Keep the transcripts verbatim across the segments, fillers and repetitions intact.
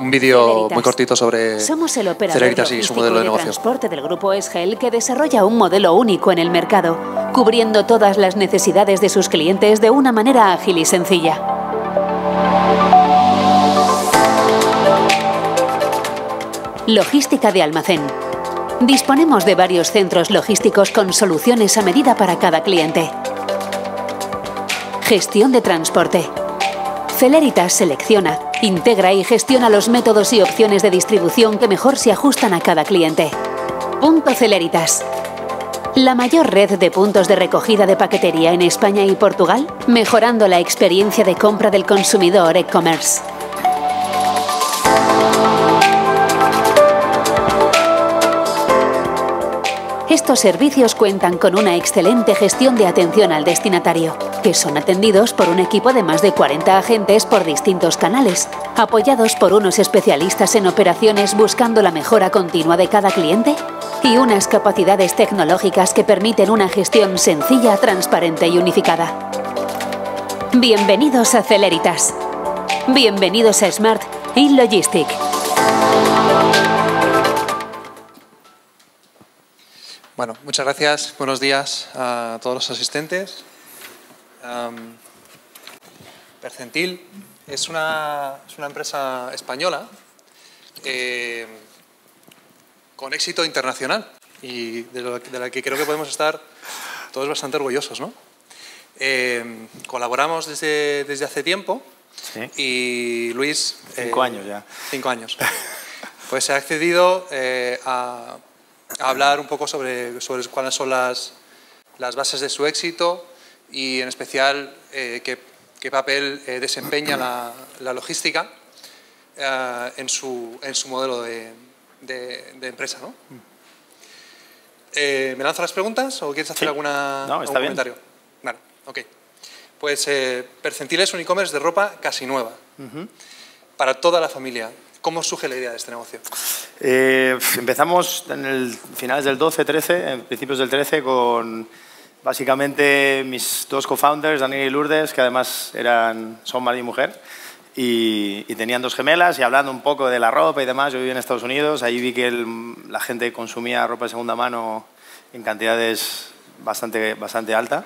un vídeo muy cortito sobre Somos el operador Celeritas y su modelo de, de negocio. transporte del grupo Esgel que desarrolla un modelo único en el mercado, cubriendo todas las necesidades de sus clientes de una manera ágil y sencilla. Logística de almacén. Disponemos de varios centros logísticos con soluciones a medida para cada cliente. Gestión de transporte. Celeritas selecciona, integra y gestiona los métodos y opciones de distribución que mejor se ajustan a cada cliente. Punto Celeritas. La mayor red de puntos de recogida de paquetería en España y Portugal, mejorando la experiencia de compra del consumidor e-commerce. Estos servicios cuentan con una excelente gestión de atención al destinatario, que son atendidos por un equipo de más de cuarenta agentes por distintos canales, apoyados por unos especialistas en operaciones buscando la mejora continua de cada cliente y unas capacidades tecnológicas que permiten una gestión sencilla, transparente y unificada. Bienvenidos a Celeritas. Bienvenidos a Smart y Logistic. Bueno, muchas gracias. Buenos días a todos los asistentes. Um, Percentil es una, es una empresa española eh, con éxito internacional y de, lo, de la que creo que podemos estar todos bastante orgullosos, ¿no? Eh, colaboramos desde, desde hace tiempo. Sí. Y Luis... Cinco eh, años ya. Cinco años. Pues se ha accedido eh, a... a hablar un poco sobre, sobre cuáles son las, las bases de su éxito y en especial eh, qué, qué papel eh, desempeña la, la logística eh, en, su, en su modelo de, de, de empresa, ¿no? Eh, ¿Me lanzo las preguntas o quieres hacer sí. alguna, no, está algún comentario? Bien. Vale, ok. Pues eh, Percentil es un e-commerce de ropa casi nueva, uh-huh. para toda la familia. ¿Cómo surge la idea de este negocio? Eh, empezamos en el finales del doce, trece, en principios del trece, con básicamente mis dos co-founders, Daniel y Lourdes, que además eran, son marido y mujer, y, y tenían dos gemelas, y hablando un poco de la ropa y demás. Yo viví en Estados Unidos, ahí vi que el, la gente consumía ropa de segunda mano en cantidades bastante, bastante alta,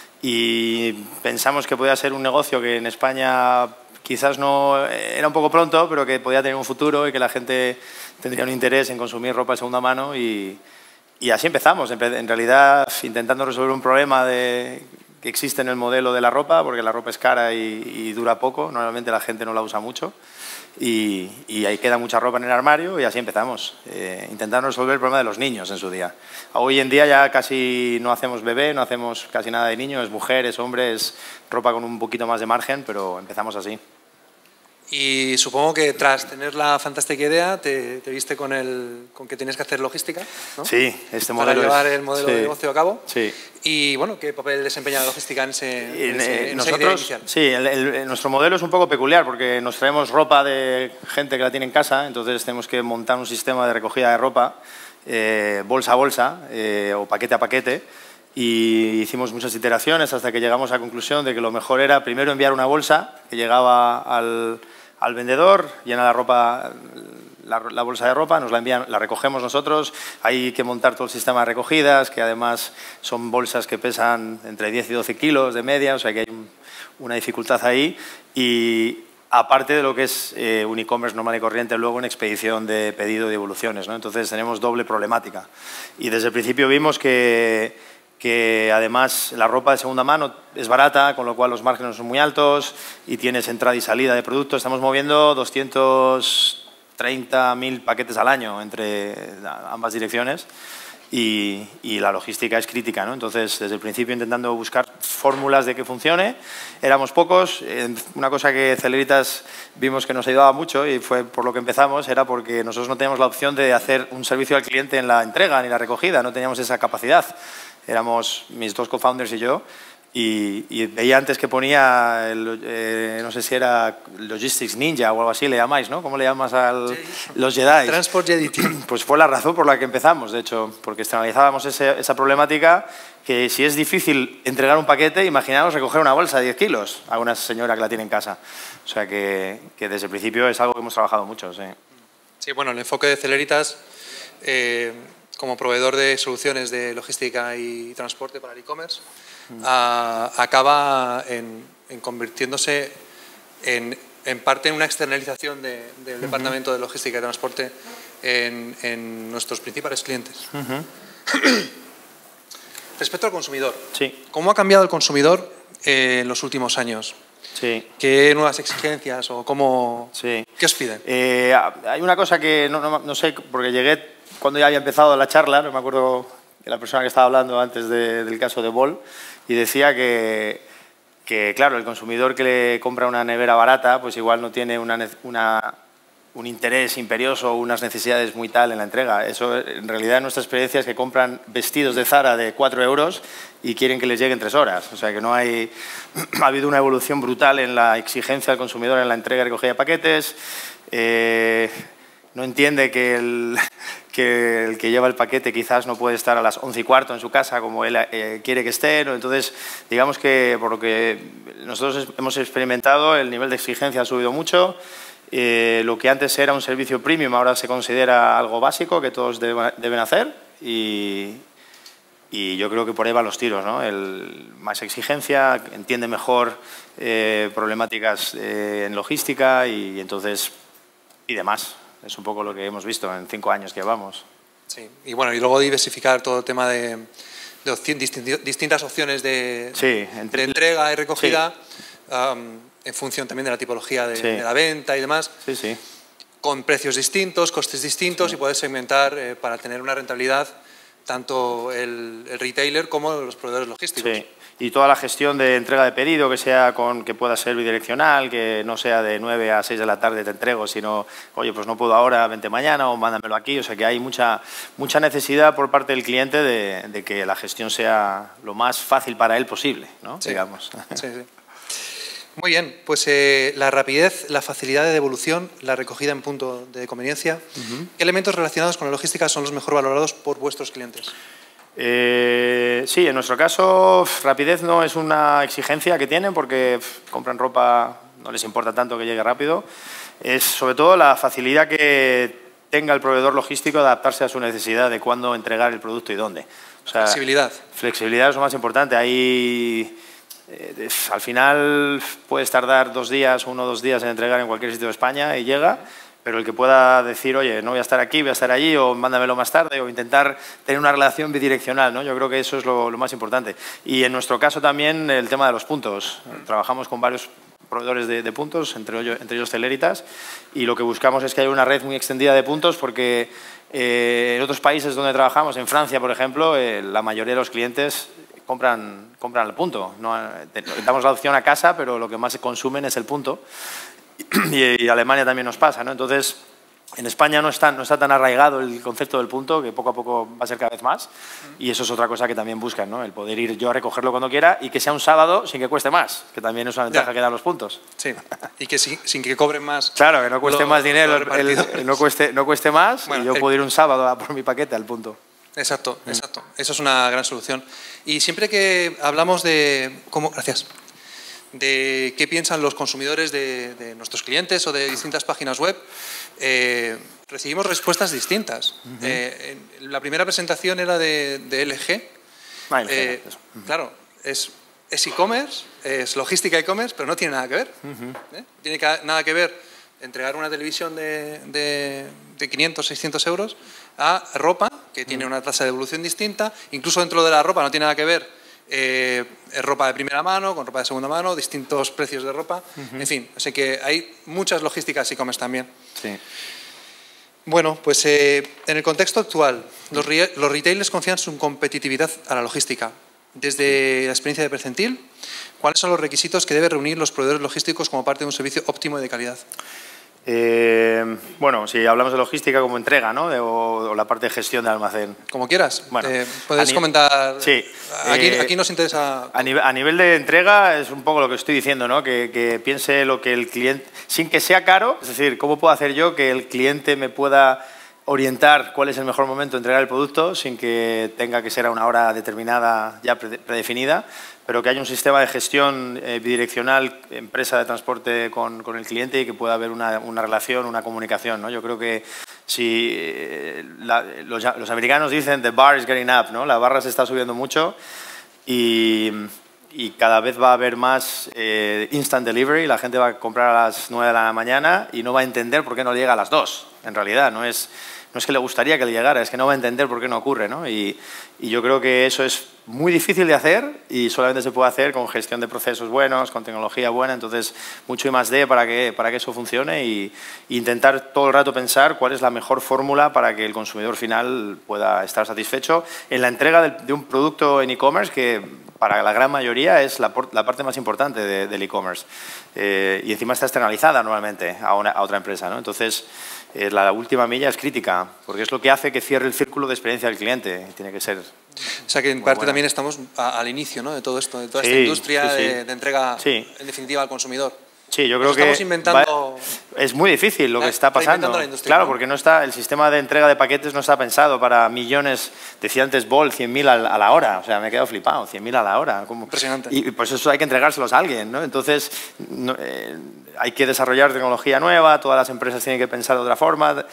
y pensamos que podía ser un negocio que en España quizás no era un poco pronto, pero que podía tener un futuro y que la gente tendría un interés en consumir ropa de segunda mano, y, y así empezamos, en realidad intentando resolver un problema de, que existe en el modelo de la ropa, porque la ropa es cara y, y dura poco, normalmente la gente no la usa mucho, y, y ahí queda mucha ropa en el armario, y así empezamos, eh, intentando resolver el problema de los niños en su día. Hoy en día ya casi no hacemos bebé, no hacemos casi nada de niños, mujeres, hombres, ropa con un poquito más de margen, pero empezamos así. Y supongo que tras tener la fantástica idea, te, te viste con, el, con que tienes que hacer logística, ¿no? Sí, este modelo. Para llevar es, el modelo sí, de negocio a cabo. Sí. Y bueno, ¿qué papel desempeña la logística en, ese, en, ese, en nosotros, esa idea inicial? Sí, el, el, nuestro modelo es un poco peculiar porque nos traemos ropa de gente que la tiene en casa, entonces tenemos que montar un sistema de recogida de ropa, eh, bolsa a bolsa eh, o paquete a paquete. Y hicimos muchas iteraciones hasta que llegamos a la conclusión de que lo mejor era primero enviar una bolsa que llegaba al, al vendedor, llena la ropa, la, la bolsa de ropa, nos la envían, la recogemos nosotros. Hay que montar todo el sistema de recogidas, que además son bolsas que pesan entre diez y doce kilos de media, o sea que hay un, una dificultad ahí. Y aparte de lo que es eh, un e-commerce normal y corriente, luego en expedición de pedido y devoluciones, ¿no? Entonces tenemos doble problemática. Y desde el principio vimos que que además la ropa de segunda mano es barata, con lo cual los márgenes son muy altos y tienes entrada y salida de productos. Estamos moviendo doscientos treinta mil paquetes al año entre ambas direcciones y, y la logística es crítica, ¿no? Entonces, desde el principio intentando buscar fórmulas de que funcione. Éramos pocos. Una cosa que Celeritas vimos que nos ayudaba mucho y fue por lo que empezamos, era porque nosotros no teníamos la opción de hacer un servicio al cliente en la entrega ni la recogida, no teníamos esa capacidad. Éramos mis dos co-founders y yo, Y, y veía antes que ponía, el, eh, no sé si era Logistics Ninja o algo así, le llamáis, ¿no? ¿Cómo le llamas a los Jedi? Transport Jedi Team. Pues fue la razón por la que empezamos, de hecho, porque externalizábamos ese, esa problemática, que si es difícil entregar un paquete, imaginaos recoger una bolsa de diez kilos a una señora que la tiene en casa. O sea que, que desde el principio es algo que hemos trabajado mucho, sí. Sí, bueno, el enfoque de Celeritas eh, como proveedor de soluciones de logística y transporte para el e-commerce mm. a, acaba en, en convirtiéndose en, en parte en una externalización de, del uh-huh. Departamento de Logística y Transporte en, en nuestros principales clientes. Uh-huh. Respecto al consumidor, sí. ¿Cómo ha cambiado el consumidor eh, en los últimos años? Sí. ¿Qué nuevas exigencias o cómo, sí. qué os piden? Eh, hay una cosa que no, no, no sé, porque llegué cuando ya había empezado la charla, no me acuerdo de la persona que estaba hablando antes de, del caso de Bol, y decía que, que, claro, el consumidor que le compra una nevera barata, pues igual no tiene una, una, un interés imperioso o unas necesidades muy tal en la entrega. Eso, en realidad, en nuestra experiencia es que compran vestidos de Zara de cuatro euros y quieren que les lleguen tres horas. O sea que no hay... ha habido una evolución brutal en la exigencia del consumidor en la entrega y recogida de paquetes. Eh, no entiende que el, que el que lleva el paquete quizás no puede estar a las once y cuarto en su casa como él eh, quiere que esté, ¿no? Entonces, digamos que por lo que nosotros hemos experimentado, el nivel de exigencia ha subido mucho. Eh, lo que antes era un servicio premium ahora se considera algo básico que todos deba, deben hacer y, y yo creo que por ahí van los tiros, ¿no? El, más exigencia, entiende mejor eh, problemáticas eh, en logística y, y entonces pide más. Es un poco lo que hemos visto en cinco años que llevamos. Sí, y bueno, y luego diversificar todo el tema de, de opción, distintas opciones de, sí, entre, de entrega y recogida, sí. um, en función también de la tipología de, sí. de la venta y demás, sí, sí. con precios distintos, costes distintos sí. y poder segmentar eh, para tener una rentabilidad tanto el, el retailer como los proveedores logísticos. Sí. Y toda la gestión de entrega de pedido, que sea con que pueda ser bidireccional, que no sea de nueve a seis de la tarde te entrego, sino, oye, pues no puedo ahora, vente mañana o mándamelo aquí. O sea que hay mucha, mucha necesidad por parte del cliente de, de que la gestión sea lo más fácil para él posible, ¿no? Sí. Digamos. Sí, sí. Muy bien, pues eh, la rapidez, la facilidad de devolución, la recogida en punto de conveniencia. Uh-huh. ¿Qué elementos relacionados con la logística son los mejor valorados por vuestros clientes? Eh, sí, en nuestro caso, rapidez no es una exigencia que tienen porque pff, compran ropa, no les importa tanto que llegue rápido. Es sobre todo la facilidad que tenga el proveedor logístico de adaptarse a su necesidad de cuándo entregar el producto y dónde. O sea, flexibilidad. Flexibilidad es lo más importante. Ahí, eh, al final, puedes tardar dos días, uno o dos días en entregar en cualquier sitio de España y llega. Pero el que pueda decir, oye, no voy a estar aquí, voy a estar allí, o mándamelo más tarde, o intentar tener una relación bidireccional, ¿no? Yo creo que eso es lo, lo más importante. Y en nuestro caso también el tema de los puntos. Trabajamos con varios proveedores de, de puntos, entre ellos, entre ellos Celeritas, y lo que buscamos es que haya una red muy extendida de puntos porque eh, en otros países donde trabajamos, en Francia, por ejemplo, eh, la mayoría de los clientes compran, compran el punto. No, damos la opción a casa, pero lo que más se consumen es el punto. Y, y Alemania también nos pasa, ¿no? Entonces, en España no está, no está tan arraigado el concepto del punto, que poco a poco va a ser cada vez más, y eso es otra cosa que también buscan, ¿no? El poder ir yo a recogerlo cuando quiera y que sea un sábado sin que cueste más, que también es una ventaja ya. que dan los puntos. Sí, y que sin, sin que cobren más. Claro, que no cueste lo, más dinero, el, el, no, cueste, no cueste más, bueno, y yo el... puedo ir un sábado a por mi paquete al punto. Exacto, exacto. Eso es una gran solución. Y siempre que hablamos de... ¿Cómo? Gracias. de qué piensan los consumidores de, de nuestros clientes o de distintas páginas web, eh, recibimos respuestas distintas. Uh-huh. eh, la primera presentación era de, de L G. Ah, L G eh, uh-huh. Claro, es e-commerce, es, es logística e-commerce, pero no tiene nada que ver. Uh-huh. ¿eh? Tiene que, nada que ver entregar una televisión de, de, de quinientos, seiscientos euros a ropa, que tiene una tasa de devolución distinta. Incluso dentro de la ropa no tiene nada que ver Eh, ropa de primera mano, con ropa de segunda mano, distintos precios de ropa, uh-huh. en fin, así que hay muchas logísticas e-commerce también. Sí. Bueno, pues eh, en el contexto actual, los, re los retailers confían su competitividad a la logística. Desde la experiencia de Percentil, ¿cuáles son los requisitos que deben reunir los proveedores logísticos como parte de un servicio óptimo y de calidad? Eh, bueno, si hablamos de logística como entrega, ¿no? De, o, o la parte de gestión de almacén. Como quieras. Bueno, eh, puedes a comentar. Sí. Aquí, eh, aquí nos interesa. A nivel, a nivel de entrega es un poco lo que estoy diciendo, ¿no? Que, que piense lo que el cliente, sin que sea caro, es decir, ¿cómo puedo hacer yo que el cliente me pueda orientar cuál es el mejor momento de entregar el producto sin que tenga que ser a una hora determinada ya predefinida, pero que haya un sistema de gestión eh, bidireccional, empresa de transporte con, con el cliente y que pueda haber una, una relación, una comunicación, ¿no? Yo creo que si eh, la, los, los americanos dicen the bar is getting up, ¿no? La barra se está subiendo mucho y, y cada vez va a haber más eh, instant delivery, la gente va a comprar a las nueve de la mañana y no va a entender por qué no llega a las dos. En realidad, no es, no es que le gustaría que le llegara, es que no va a entender por qué no ocurre, ¿no? Y, y yo creo que eso es muy difícil de hacer y solamente se puede hacer con gestión de procesos buenos, con tecnología buena, entonces mucho I más D para que, para que eso funcione y, y intentar todo el rato pensar cuál es la mejor fórmula para que el consumidor final pueda estar satisfecho en la entrega de, de un producto en e-commerce que para la gran mayoría es la, la parte más importante de, del e-commerce eh, y encima está externalizada normalmente a, una, a otra empresa, ¿no? Entonces eh, la última milla es crítica porque es lo que hace que cierre el círculo de experiencia del cliente, tiene que ser. O sea que en parte buena. También estamos a, al inicio, ¿no? De todo esto, de toda sí, esta industria sí, sí. De, de entrega sí. en definitiva al consumidor. Sí, yo creo Nos que estamos inventando, va, es muy difícil lo la, que está pasando. La industria, claro, ¿no? Porque no está, el sistema de entrega de paquetes no está pensado para millones, decía antes Bol, cien mil a la hora. O sea, me he quedado flipado, cien mil a la hora. ¿Cómo? Impresionante. Y pues eso hay que entregárselos a alguien, ¿no? Entonces, no, eh, hay que desarrollar tecnología nueva, todas las empresas tienen que pensar de otra forma,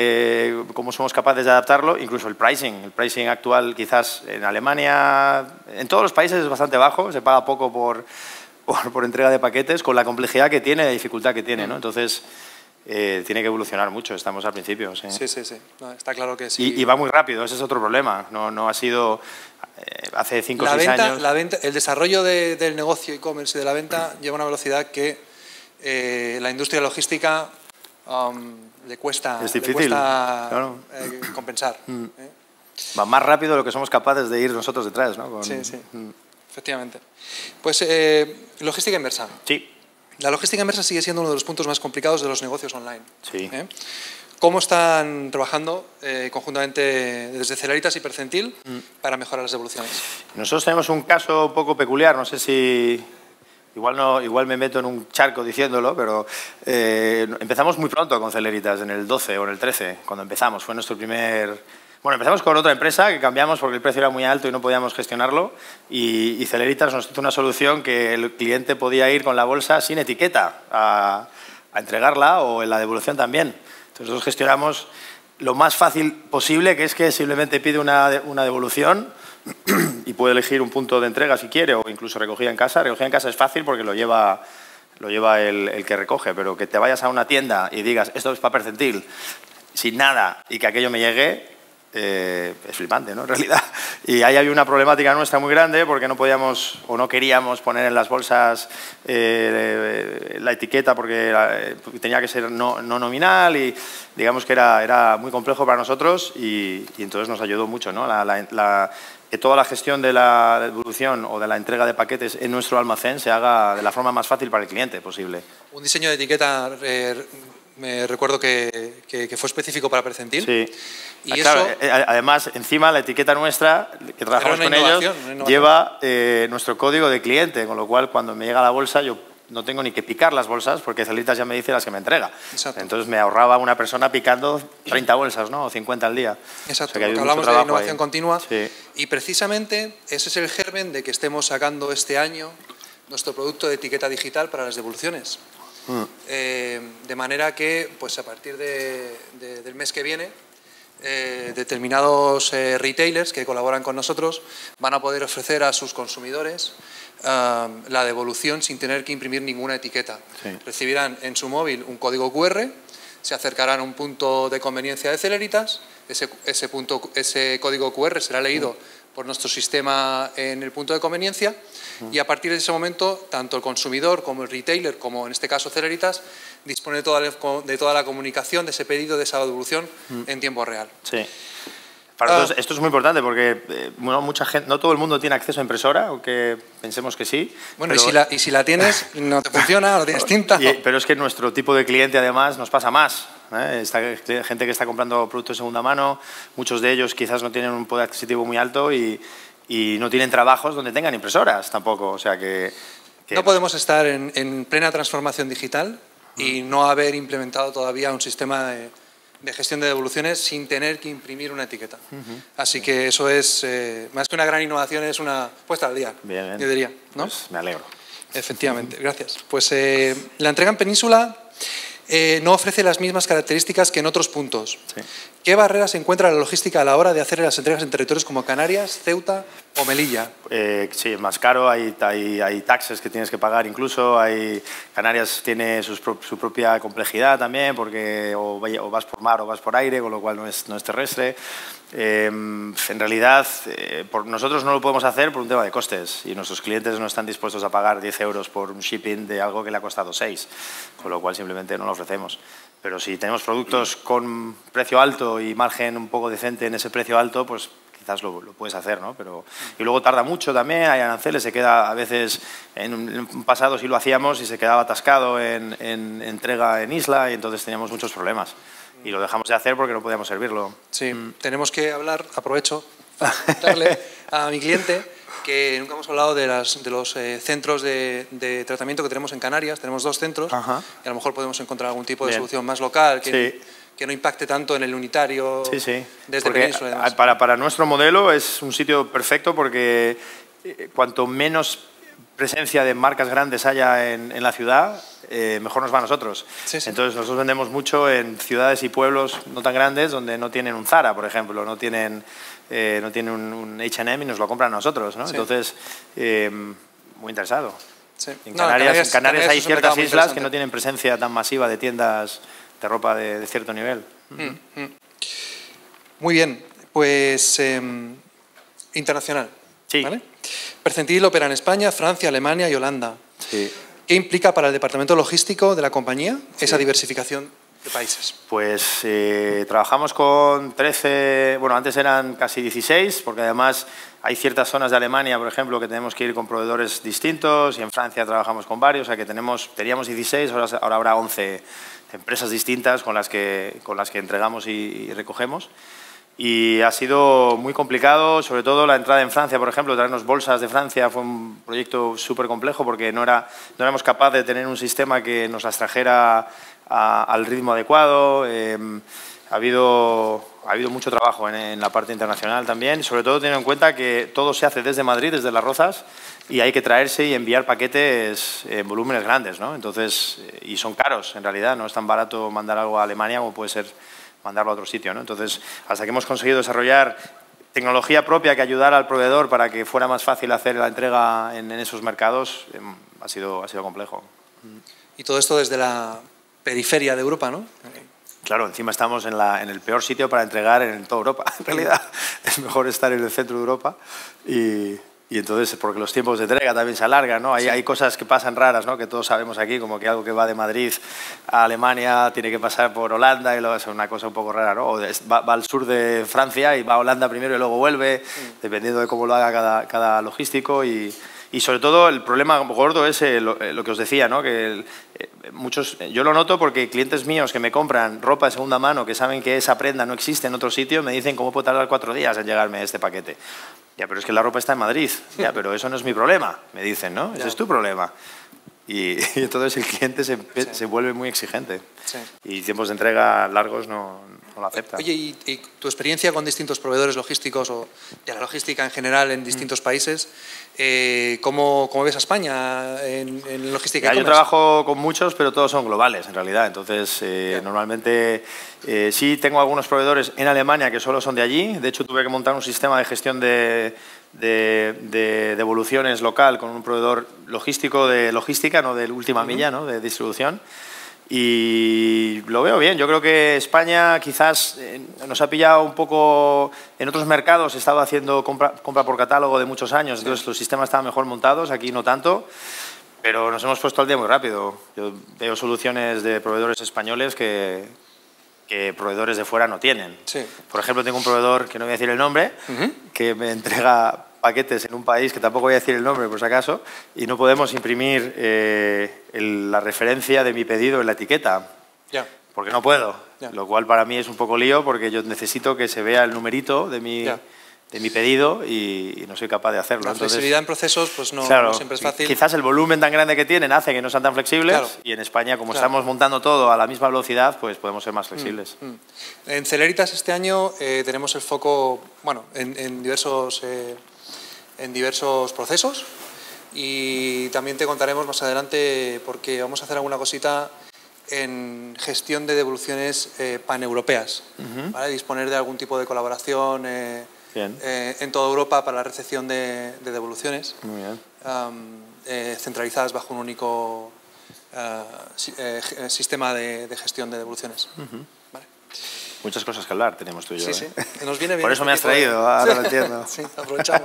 eh, cómo somos capaces de adaptarlo, incluso el pricing. El pricing actual quizás en Alemania, en todos los países es bastante bajo, se paga poco por... Por, por entrega de paquetes, con la complejidad que tiene, la dificultad que tiene, ¿no? Entonces, eh, tiene que evolucionar mucho, estamos al principio. Sí, sí, sí, sí. No, está claro que sí. Y, y va muy rápido, ese es otro problema, no, no ha sido eh, hace cinco o seis venta, años. La venta, el desarrollo de, del negocio e-commerce y de la venta lleva una velocidad que eh, la industria logística um, le cuesta, es difícil, le cuesta claro. eh, compensar. Mm. ¿eh? Va más rápido de lo que somos capaces de ir nosotros detrás, ¿no? Con, sí, sí. Mm. Efectivamente. Pues eh, logística inversa. Sí. La logística inversa sigue siendo uno de los puntos más complicados de los negocios online. Sí. ¿eh? ¿Cómo están trabajando eh, conjuntamente desde Celeritas y Percentil mm. para mejorar las devoluciones? Nosotros tenemos un caso un poco peculiar, no sé si... Igual, no, igual me meto en un charco diciéndolo, pero eh, empezamos muy pronto con Celeritas, en el doce o en el trece, cuando empezamos. Fue nuestro primer... Bueno, empezamos con otra empresa que cambiamos porque el precio era muy alto y no podíamos gestionarlo y, y Celeritas nos hizo una solución que el cliente podía ir con la bolsa sin etiqueta a, a entregarla o en la devolución también. Entonces nosotros gestionamos lo más fácil posible, que es que simplemente pide una, una devolución y puede elegir un punto de entrega si quiere o incluso recogida en casa. Recogida en casa es fácil porque lo lleva, lo lleva el, el que recoge, pero que te vayas a una tienda y digas esto es para Percentil sin nada y que aquello me llegue... Eh, es flipante, ¿no? En realidad. Y ahí había una problemática nuestra muy grande porque no podíamos o no queríamos poner en las bolsas eh, la etiqueta porque, era, porque tenía que ser no, no nominal y digamos que era, era muy complejo para nosotros y, y entonces nos ayudó mucho, ¿no? La, la, la, que toda la gestión de la devolución o de la entrega de paquetes en nuestro almacén se haga de la forma más fácil para el cliente posible. Un diseño de etiqueta... Eh, me recuerdo que, que, que fue específico para Percentil. Sí. Y claro, eso, además, encima la etiqueta nuestra, que trabajamos con ellos, lleva eh, nuestro código de cliente, con lo cual cuando me llega la bolsa yo no tengo ni que picar las bolsas porque Celeritas ya me dice las que me entrega. Exacto. Entonces me ahorraba una persona picando treinta bolsas, ¿no? O cincuenta al día. Exacto, o sea, porque hablamos de innovación ahí. continua Sí. Y precisamente ese es el germen de que estemos sacando este año nuestro producto de etiqueta digital para las devoluciones. Mm. Eh, de manera que pues a partir de, de, del mes que viene eh, determinados eh, retailers que colaboran con nosotros van a poder ofrecer a sus consumidores uh, la devolución sin tener que imprimir ninguna etiqueta. Sí. Recibirán en su móvil un código cu erre, se acercarán a un punto de conveniencia de Celeritas, ese, ese, punto, ese código cu erre será leído mm. por nuestro sistema en el punto de conveniencia y a partir de ese momento tanto el consumidor como el retailer, como en este caso Celeritas, dispone de toda la, de toda la comunicación de ese pedido, de esa devolución mm. en tiempo real. Sí. Para nosotros esto es muy importante porque eh, bueno, mucha gente, no todo el mundo tiene acceso a impresora, aunque pensemos que sí. Bueno, pero, y, si la, y si la tienes, no te funciona, no tienes tinta. Y, pero es que nuestro tipo de cliente además nos pasa más. ¿eh? Esta gente que está comprando productos de segunda mano, muchos de ellos quizás no tienen un poder adquisitivo muy alto y, y no tienen trabajos donde tengan impresoras tampoco. O sea que, que no nos... podemos estar en, en plena transformación digital y no haber implementado todavía un sistema de, de gestión de devoluciones sin tener que imprimir una etiqueta. Uh-huh. Así que eso es, eh, más que una gran innovación, es una puesta al día, bien, bien. yo diría, ¿no? Pues me alegro. Efectivamente, gracias. Pues eh, la entrega en Península eh, no ofrece las mismas características que en otros puntos. Sí. ¿Qué barreras encuentra la logística a la hora de hacer las entregas en territorios como Canarias, Ceuta o Melilla? Eh, sí, es más caro, hay, hay, hay taxes que tienes que pagar incluso, hay, Canarias tiene sus, su propia complejidad también, porque o, o vas por mar o vas por aire, con lo cual no es, no es terrestre. Eh, en realidad, eh, por nosotros no lo podemos hacer por un tema de costes y nuestros clientes no están dispuestos a pagar diez euros por un shipping de algo que le ha costado seis, con lo cual simplemente no lo ofrecemos. Pero si tenemos productos con precio alto y margen un poco decente en ese precio alto, pues quizás lo, lo puedes hacer, ¿no? Pero, y luego tarda mucho también, hay aranceles, se queda a veces, en un, en un pasado sí lo hacíamos y se quedaba atascado en, en entrega en isla y entonces teníamos muchos problemas. Y lo dejamos de hacer porque no podíamos servirlo. Sí, mm. tenemos que hablar, aprovecho, para contarle a mi cliente que nunca hemos hablado de, las, de los eh, centros de, de tratamiento que tenemos en Canarias. Tenemos dos centros. Ajá. Y a lo mejor podemos encontrar algún tipo de Bien. solución más local que, sí. que no impacte tanto en el unitario sí, sí. desde porque Península y demás. Para, para nuestro modelo es un sitio perfecto porque eh, cuanto menos presencia de marcas grandes haya en, en la ciudad, eh, mejor nos va a nosotros. Sí, sí. Entonces nosotros vendemos mucho en ciudades y pueblos no tan grandes donde no tienen un Zara, por ejemplo, no tienen, eh, no tienen un, un H and M y nos lo compran a nosotros, ¿no? Sí. Entonces, eh, muy interesado. Sí. En, no, Canarias, Canarias, en Canarias hay ciertas islas que no tienen tienen presencia tan masiva de tiendas de ropa de, de cierto nivel. Mm, mm. Muy bien, pues eh, internacional. Sí. ¿Vale? Percentil opera en España, Francia, Alemania y Holanda. Sí. ¿Qué implica para el departamento logístico de la compañía sí. esa diversificación de países? Pues eh, trabajamos con trece, bueno, antes eran casi dieciséis, porque además hay ciertas zonas de Alemania, por ejemplo, que tenemos que ir con proveedores distintos, y en Francia trabajamos con varios, o sea que tenemos, teníamos dieciséis, ahora, ahora habrá once empresas distintas con las que, con las que entregamos y, y recogemos. Y ha sido muy complicado, sobre todo la entrada en Francia, por ejemplo, traernos bolsas de Francia fue un proyecto súper complejo porque no, era, no éramos capaces de tener un sistema que nos las trajera a, al ritmo adecuado. Eh, ha, habido, ha habido mucho trabajo en, en la parte internacional también, y sobre todo teniendo en cuenta que todo se hace desde Madrid, desde Las Rozas, y hay que traerse y enviar paquetes en volúmenes grandes, ¿no? Entonces, y son caros en realidad, no es tan barato mandar algo a Alemania como puede ser mandarlo a otro sitio, ¿no? Entonces, hasta que hemos conseguido desarrollar tecnología propia que ayudara al proveedor para que fuera más fácil hacer la entrega en, en esos mercados, eh, ha, sido, ha sido complejo. Y todo esto desde la periferia de Europa, ¿no? Claro, encima estamos en, la, en el peor sitio para entregar en toda Europa. En realidad, es mejor estar en el centro de Europa y... Y entonces, porque los tiempos de entrega también se alargan, ¿no? Hay, sí. hay cosas que pasan raras, ¿no? Que todos sabemos aquí, como que algo que va de Madrid a Alemania tiene que pasar por Holanda y luego es una cosa un poco rara, ¿no? O de, va, va al sur de Francia y va a Holanda primero y luego vuelve, sí. dependiendo de cómo lo haga cada, cada logístico. Y, y sobre todo el problema gordo es eh, lo, eh, lo que os decía, ¿no? Que el, eh, muchos, yo lo noto porque clientes míos que me compran ropa de segunda mano, que saben que esa prenda no existe en otro sitio, me dicen cómo puede tardar cuatro días en llegarme este paquete. Ya, pero es que la ropa está en Madrid. Ya, pero eso no es mi problema, me dicen, ¿no? Ese es tu problema. Y, y entonces el cliente se, sí. se vuelve muy exigente. Sí. Y tiempos de entrega largos no, no lo aceptan. Oye, ¿y, y tu experiencia con distintos proveedores logísticos o de la logística en general en distintos mm. países, eh, ¿cómo, ¿cómo ves a España en, en logística? Ya, yo trabajo con muchos, pero todos son globales en realidad. Entonces, eh, normalmente eh, sí tengo algunos proveedores en Alemania que solo son de allí. De hecho, tuve que montar un sistema de gestión de... De, de devoluciones local con un proveedor logístico de logística, no de última milla, ¿no? De distribución. Y lo veo bien. Yo creo que España quizás eh, nos ha pillado un poco... En otros mercados he estado haciendo compra, compra por catálogo de muchos años, entonces sí. los sistemas estaban mejor montados, aquí no tanto, pero nos hemos puesto al día muy rápido. Yo veo soluciones de proveedores españoles que, que proveedores de fuera no tienen. Sí. Por ejemplo, tengo un proveedor, que no voy a decir el nombre, uh-huh. que me entrega paquetes en un país que tampoco voy a decir el nombre por si acaso, y no podemos imprimir eh, el, la referencia de mi pedido en la etiqueta, yeah. porque no puedo, yeah. lo cual para mí es un poco lío porque yo necesito que se vea el numerito de mi, yeah. de mi pedido y, y no soy capaz de hacerlo. La Entonces, flexibilidad en procesos pues no, claro, no siempre es fácil. Quizás el volumen tan grande que tienen hace que no sean tan flexibles claro. y en España, como claro. estamos montando todo a la misma velocidad, pues podemos ser más flexibles. Mm, mm. En Celeritas este año eh, tenemos el foco bueno, en, en diversos... Eh, en diversos procesos y también te contaremos más adelante porque vamos a hacer alguna cosita en gestión de devoluciones eh, paneuropeas, uh-huh. ¿vale? Disponer de algún tipo de colaboración eh, eh, en toda Europa para la recepción de, de devoluciones. Muy bien. Um, eh, centralizadas bajo un único uh, si, eh, sistema de, de gestión de devoluciones. Uh-huh. ¿Vale? Muchas cosas que hablar tenemos tú y yo. Sí, ¿eh? sí. Nos viene bien. Por eso me has traído, de... ahora lo entiendo. Sí, aprovechamos.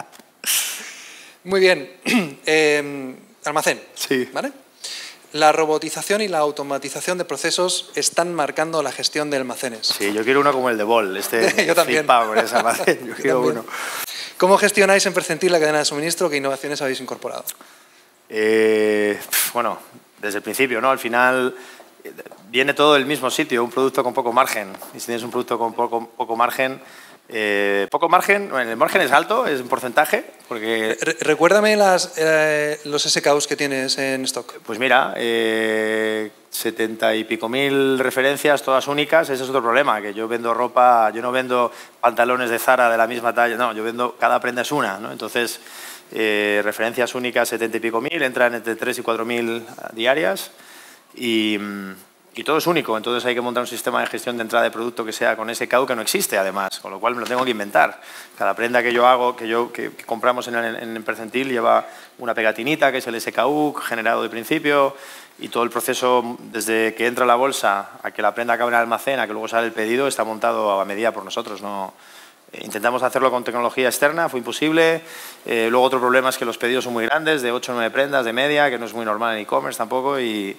Muy bien. Eh, almacén. Sí. ¿Vale? La robotización y la automatización de procesos están marcando la gestión de almacenes. Sí, yo quiero uno como el de Bol, este yo también. flipado con ese almacén. Yo, yo quiero también. uno. ¿Cómo gestionáis en Percentil la cadena de suministro? ¿Qué innovaciones habéis incorporado? Eh, bueno, desde el principio, ¿no? Al final viene todo del mismo sitio, un producto con poco margen. Y si tienes un producto con poco, poco margen, eh, poco margen, bueno, el margen es alto, es un porcentaje, porque... Re recuérdame las, eh, los S K Us que tienes en stock. Pues mira, eh, setenta y pico mil referencias, todas únicas, ese es otro problema, que yo vendo ropa, yo no vendo pantalones de Zara de la misma talla, no, yo vendo, cada prenda es una, ¿no? Entonces, eh, referencias únicas, setenta y pico mil, entran entre tres y cuatro mil diarias, y, y todo es único, entonces hay que montar un sistema de gestión de entrada de producto que sea con S K U que no existe además, con lo cual me lo tengo que inventar. Cada prenda que yo hago, que, yo, que, que compramos en el, en el Percentil lleva una pegatinita que es el S K U generado de principio y todo el proceso desde que entra la bolsa a que la prenda acabe en el almacén, a que luego sale el pedido, está montado a medida por nosotros. No, intentamos hacerlo con tecnología externa, fue imposible. Eh, luego otro problema es que los pedidos son muy grandes, de ocho o nueve prendas de media, que no es muy normal en e-commerce tampoco. Y,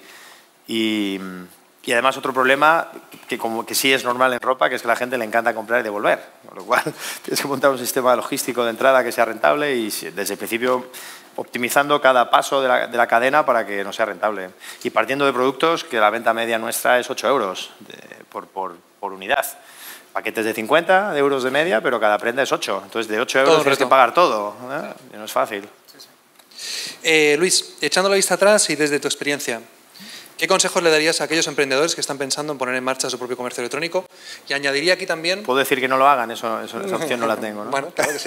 y, y además otro problema que, como que sí es normal en ropa, que es que a la gente le encanta comprar y devolver. Con lo cual tienes que montar un sistema logístico de entrada que sea rentable y desde el principio optimizando cada paso de la, de la cadena para que no sea rentable. Y partiendo de productos que la venta media nuestra es ocho euros de, por, por, por unidad. Paquetes de cincuenta de euros de media, pero cada prenda es ocho. Entonces, de ocho euros tienes que pagar todo. ¿eh? Claro. Y no es fácil. Sí, sí. Eh, Luis, echando la vista atrás y desde tu experiencia, ¿qué consejos le darías a aquellos emprendedores que están pensando en poner en marcha su propio comercio electrónico? Y añadiría aquí también... ¿Puedo decir que no lo hagan? Eso, eso, esa opción no la tengo, ¿no? Bueno, claro que sí.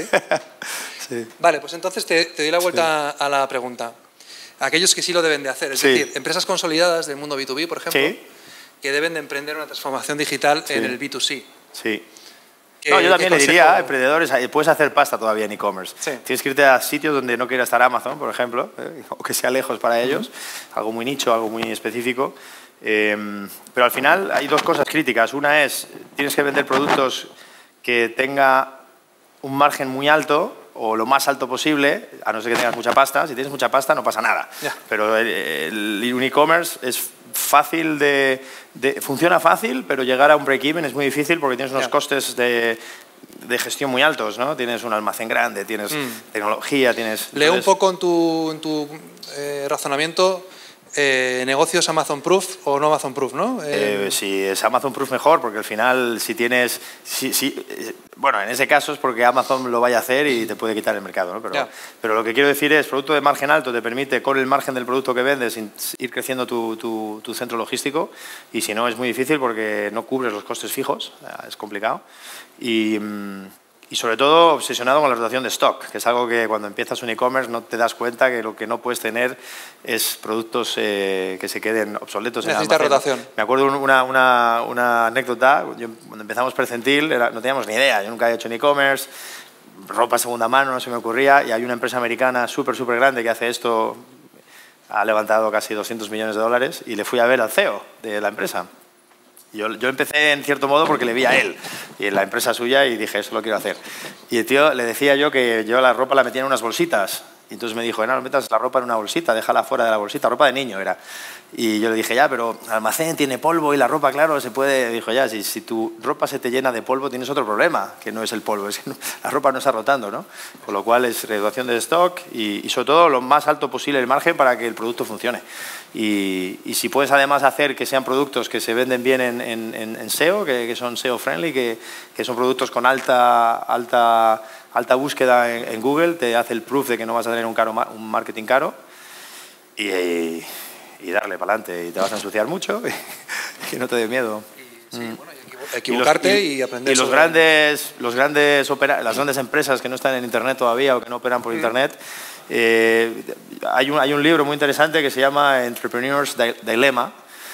Sí. Vale, pues entonces te, te doy la vuelta sí. a la pregunta. Aquellos que sí lo deben de hacer, es sí. decir, empresas consolidadas del mundo B dos B, por ejemplo, sí. que deben de emprender una transformación digital sí. en el B dos C. Sí. No, yo también le diría a emprendedores, puedes hacer pasta todavía en e-commerce. Sí. Tienes que irte a sitios donde no quiera estar Amazon, por ejemplo, eh, o que sea lejos para ellos, uh-huh. algo muy nicho, algo muy específico. Eh, pero al final hay dos cosas críticas. Una es, tienes que vender productos que tenga un margen muy alto o lo más alto posible, a no ser que tengas mucha pasta. Si tienes mucha pasta no pasa nada. Yeah. Pero el, el e-commerce es fácil de, de... Funciona fácil, pero llegar a un break-even es muy difícil porque tienes unos yeah. costes de, de gestión muy altos, ¿no? Tienes un almacén grande, tienes mm. tecnología, tienes... Leo entonces... un poco en tu, en tu eh, razonamiento... Eh, ¿negocios Amazon Proof o no Amazon Proof, no? Eh, eh, si es Amazon Proof mejor, porque al final si tienes... Si, si, eh, bueno, en ese caso es porque Amazon lo vaya a hacer y te puede quitar el mercado, ¿no? Pero, yeah. pero lo que quiero decir es, producto de margen alto te permite, con el margen del producto que vendes, ir creciendo tu, tu, tu centro logístico, y si no es muy difícil porque no cubres los costes fijos, es complicado. Y... Y sobre todo obsesionado con la rotación de stock, que es algo que cuando empiezas un e-commerce no te das cuenta que lo que no puedes tener es productos eh, que se queden obsoletos. Necesita en el almacén. Rotación. Me acuerdo una, una, una anécdota, yo, cuando empezamos Percentil era, no teníamos ni idea, yo nunca había hecho en e-commerce, ropa segunda mano, no se me ocurría, y hay una empresa americana súper, súper grande que hace esto, ha levantado casi doscientos millones de dólares, y le fui a ver al C E O de la empresa. Yo, yo empecé en cierto modo porque le vi a él y en la empresa suya y dije, eso lo quiero hacer. Y el tío le decía yo que yo la ropa la metía en unas bolsitas Y entonces me dijo, no, metas la ropa en una bolsita, déjala fuera de la bolsita, ropa de niño era. Y yo le dije, ya, pero el almacén tiene polvo y la ropa, claro, se puede... Dijo, ya, si, si tu ropa se te llena de polvo, tienes otro problema, que no es el polvo, es que no, la ropa no está rotando, ¿no? Con lo cual es reducción de stock y, y sobre todo lo más alto posible el margen para que el producto funcione. Y, y si puedes además hacer que sean productos que se venden bien en, en, en S E O, que, que son S E O friendly, que, que son productos con alta, alta, alta búsqueda en, en Google, te hace el proof de que no vas a tener un, caro, un marketing caro y, y, y darle para adelante. Y te vas a ensuciar mucho y que no te dé miedo. Y, sí, bueno, y equivocarte y, los, y, y aprender. Y los sobre... grandes, los grandes opera, las grandes empresas que no están en Internet todavía o que no operan por mm. Internet, eh, hay, un, hay un libro muy interesante que se llama Entrepreneur's Dilemma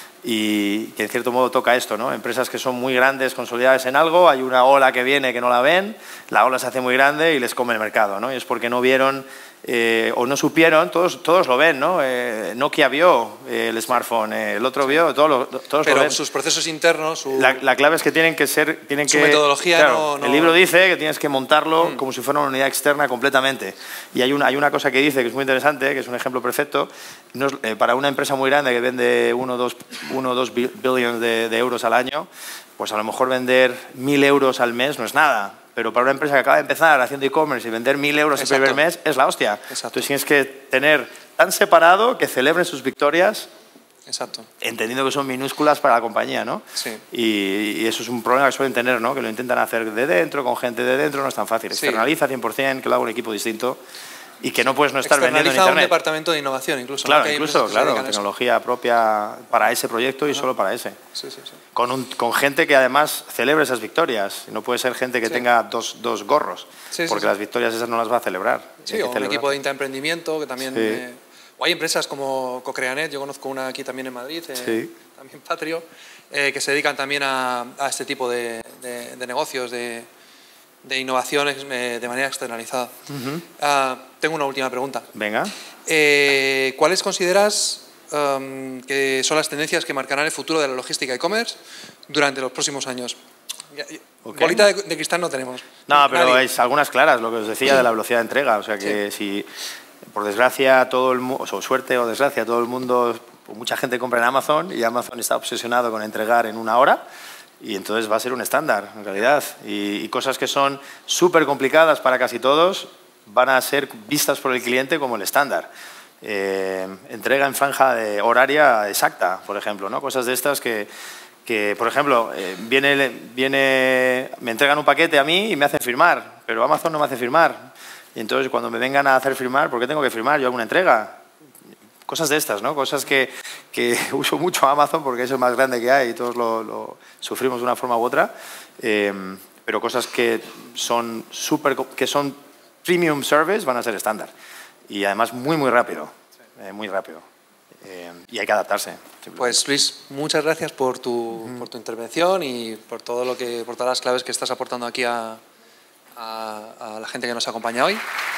y que en cierto modo toca esto, ¿no? Empresas que son muy grandes, consolidadas en algo, hay una ola que viene que no la ven, la ola se hace muy grande y les come el mercado, ¿no? Y es porque no vieron eh, o no supieron, todos, todos lo ven, ¿no? Eh, Nokia vio eh, el smartphone, eh, el otro vio, todos lo, todos Pero lo ven. sus procesos internos... Su... La, la clave es que tienen que ser... Tienen su que, metodología claro, no, no... El libro dice que tienes que montarlo mm. como si fuera una unidad externa completamente. Y hay una, hay una cosa que dice que es muy interesante, que es un ejemplo perfecto, no es, eh, para una empresa muy grande que vende uno o dos billones de, de euros al año, pues a lo mejor vender mil euros al mes no es nada. Pero para una empresa que acaba de empezar haciendo e-commerce y vender mil euros el primer mes es la hostia. Exacto. Entonces tienes que tener tan separado que celebren sus victorias. Exacto. Entendiendo que son minúsculas para la compañía, ¿no? Sí. Y, y eso es un problema que suelen tener, ¿no? Que lo intentan hacer de dentro, con gente de dentro, no es tan fácil. Sí. Externaliza cien por cien, que lo haga un equipo distinto y que no puedes no estar vendiendo en Internet. Un departamento de innovación incluso. Claro, ¿no? incluso, claro, tecnología propia para ese proyecto y Ajá. solo para ese. Sí, sí, sí. Con, un, con gente que además celebre esas victorias. No puede ser gente que sí. tenga dos, dos gorros, sí, porque sí, las sí. victorias esas no las va a celebrar. Sí, o un equipo de intraemprendimiento que también... Sí. Eh, o hay empresas como Cocreanet, yo conozco una aquí también en Madrid, eh, sí. también Patrio, eh, que se dedican también a, a este tipo de, de, de negocios, de, de innovaciones eh, de manera externalizada. Uh-huh. uh, tengo una última pregunta. Venga. Eh, ¿Cuáles consideras um, que son las tendencias que marcarán el futuro de la logística e-commerce durante los próximos años? Okay. Bolita de, de cristal no tenemos. No, pero hay algunas claras, lo que os decía de la velocidad de entrega. O sea que sí. si... Por desgracia, todo el mundo, o suerte o desgracia, todo el mundo, mucha gente compra en Amazon y Amazon está obsesionado con entregar en una hora y entonces va a ser un estándar, en realidad. Y, y cosas que son súper complicadas para casi todos van a ser vistas por el cliente como el estándar. Eh, entrega en franja de horaria exacta, por ejemplo, ¿no? Cosas de estas que, que por ejemplo, eh, viene, viene, me entregan un paquete a mí y me hacen firmar, pero Amazon no me hace firmar. Y entonces, cuando me vengan a hacer firmar, ¿por qué tengo que firmar? Yo hago una entrega. Cosas de estas, ¿no? Cosas que, que uso mucho Amazon porque es el más grande que hay y todos lo, lo sufrimos de una forma u otra. Eh, pero cosas que son, super, que son premium service van a ser estándar. Y además muy, muy rápido. Eh, muy rápido. Eh, y hay que adaptarse. Pues Luis, muchas gracias por tu, mm. por tu intervención y por, todo lo que, por todas las claves que estás aportando aquí a... A, a la gente que nos acompaña hoy.